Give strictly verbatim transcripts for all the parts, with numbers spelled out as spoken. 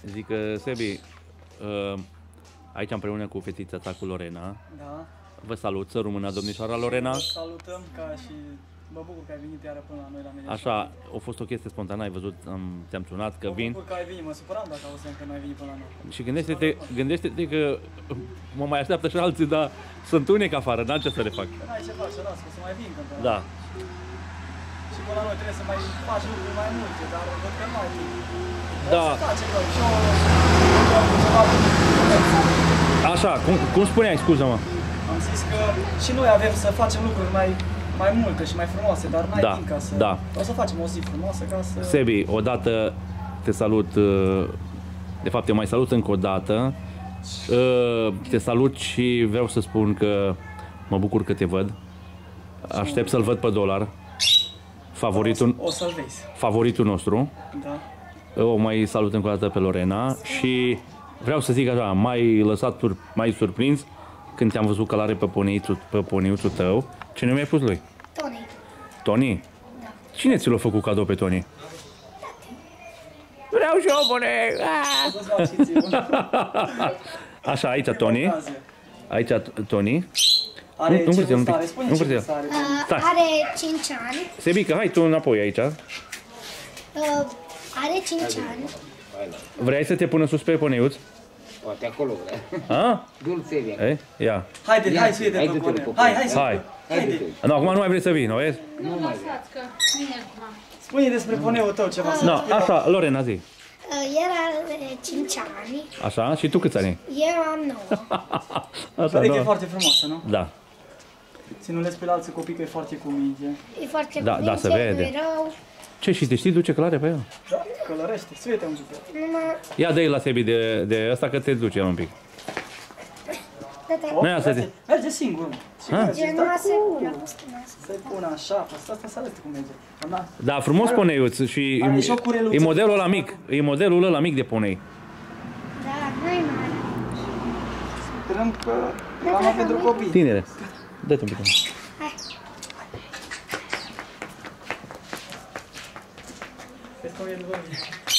Zic că, Sebi, aici împreună cu fetița ta, cu Lorena, Da. vă salut, să rămână domnișoara Lorena. Vă salutăm ca și mă bucur că ai venit iară până la noi la Mediașoara. Așa, a fost o chestie spontană, ai văzut, am, te-am sunat că vin. Mă bucur că ai venit, mă supăram dacă auzeam că nu ai venit până la noi. Și gândește-te, gândește-te că mă mai așteaptă și alții, dar sunt unec afară, n-am ce să le fac. N-ai ce faci, las, că să mai vin când până Da. Și până la noi trebuie să mai faci lucruri mai multe, dar văd că nu mai timp. Da. Să facem noi și eu, Așa, cum, cum spuneai, scuză-mă? am zis că și noi avem să facem lucruri mai, mai multe și mai frumoase, dar n-ai Da, timp ca să... da. O să facem o zi frumoasă ca să... Sebi, odată te salut, de fapt te mai salut încă o dată. Te salut și vreau să spun că mă bucur că te văd. Aștept să-l văd pe Dolar. Favoritul, O să-l vezi. favoritul nostru. Da. O mai salut încă o dată pe Lorena și vreau să zic așa, m-ai lăsat, sur, m-ai surprins când te-am văzut călare pe poneiuțul, pe poneiuțul tău. Ce nume ai pus lui? Tony. Tony? Da. Cine ți l-a făcut cadou pe Tony? Vreau și eu ponei! Așa, aici Tony. Aici Tony. Are Nu- nu ce vârste, nu vârstă are? pic. Spune Nu ce vârste. vârstă are. Uh, Stai. are cinci ani. Sebica, hai tu înapoi aici. Uh, are cinci ani. Vrei să te pună sus pe poneiuț? Poate acolo vrea. Ha? Dulce vine. Ei, ia. Haide, hai să Hai, vedem pe du-te-l poneu. pe Hai, poneu. hai să Hai. Haide. Nu, acum nu mai vrei să vii, nu vezi? Nu mai vrea. Spune despre poneul tău ceva. să No, spui la- așa, Lorena, zi. Uh, el are cinci ani. Așa, și tu câți ani ai? Eu am nouă. Așa, Pare că e da. foarte frumoasă, nu? Da. Ți nu le spui la alții copii că e foarte cu minte. E foarte Da, cuvinte, da, se vede. nu-i rău. Ce, și te știi duce călare pe el? Da, călărește. Să uite un pic. Numai... Ia dă-i la Sebi de, de ăsta că te duce el un pic. Da, Nu ia să te... Merge singur. mă. Și Ha? merge, Gen, da, numai se cu- pune asta. Să-i pun așa, pe asta, asta să arăți cum merge. Da. Da, frumos poneiuț și Are și o cureluță. e modelul ăla mic. E modelul ăla mic de ponei. Da, nu-i mare. Sperăm că am pentru copii. Tinere. Dă-te un pic. Hai. Vezi cum e în vânt.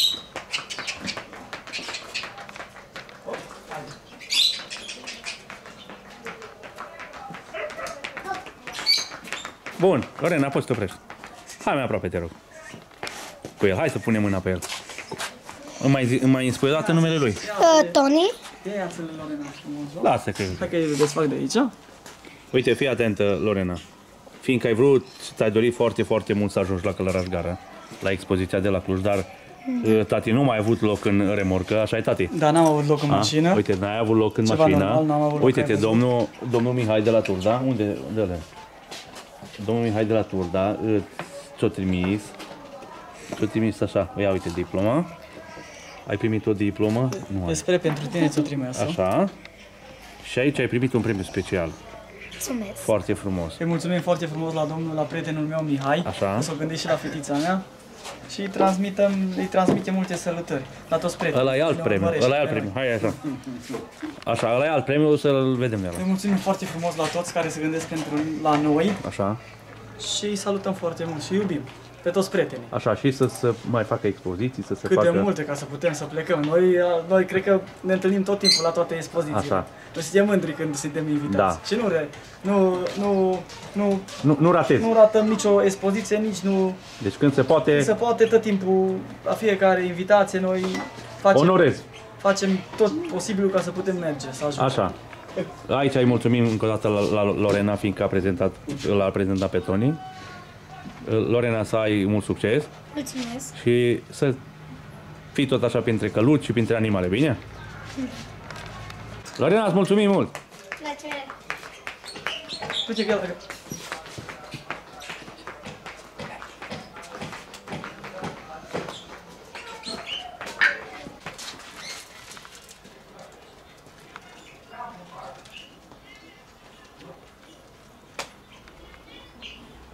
Bun, Lorena, poți să te oprești. Hai mai aproape, te rog. Cu el, hai să punem mâna pe el. Îmi mai, zi, îmi mai spui o dată numele lui. Uh, Tony. Ia-ți-l, Lorena, frumos. Lasă că... Hai că îl desfac de aici. Uite, fii atentă, Lorena. Fiindcă ai vrut și ți-ai dorit foarte, foarte mult să ajungi la Călăraș Gara, la expoziția de la Cluj, dar mm. tati nu mai a avut loc în remorcă, așa e, tati? Da, n-am avut loc în A? mașină. Uite, n-ai avut loc în Ceva mașină. normal, n-am avut loc, Uite-te, ai văzut? domnul, domnul Mihai de la Turda, unde, dă-le? Domnul Mihai de la Turda ți-o trimis, ți-o trimis așa, ia uite diploma. Ai primit o diplomă? Nu ai. Despre pentru tine ți-o trimis. Așa. Și aici ai primit un premiu special. Mulțumesc. Foarte frumos. Îi mulțumim foarte frumos la domnul, la prietenul meu Mihai. Așa. O să o gândesc și la fetița mea. Și îi transmitem, îi transmitem multe salutări la toți prietenii. Ăla e alt Ne premiu, urmărește ăla e alt pe noi. premiu. Hai așa. Așa, ăla e alt premiu, o să-l vedem de la. Îi mulțumim foarte frumos la toți care se gândesc pentru la noi Așa. și îi salutăm foarte mult și iubim pe toți prietenii. Așa, și să se mai facă expoziții, să se Cât facă... de multe ca să putem să plecăm. Noi, noi cred că ne întâlnim tot timpul la toate expozițiile. Așa. Noi suntem mândri când suntem invitați. Da. Și nu, re, nu, nu, nu, Nu, nu ratezi. nu ratăm nicio expoziție, nici nu... Deci când se poate, Se poate tot timpul, la fiecare invitație, noi facem, onorezi. facem tot posibilul ca să putem merge, să ajungem. Așa. Aici îi mulțumim încă o dată la, la Lorena, fiindcă a prezentat, l-a prezentat pe Tony. Lorena, să ai mult succes Mulțumesc. și să fii tot așa printre căluci și printre animale, bine? Lorena, îți mulțumim mult! La ce? Uite că el-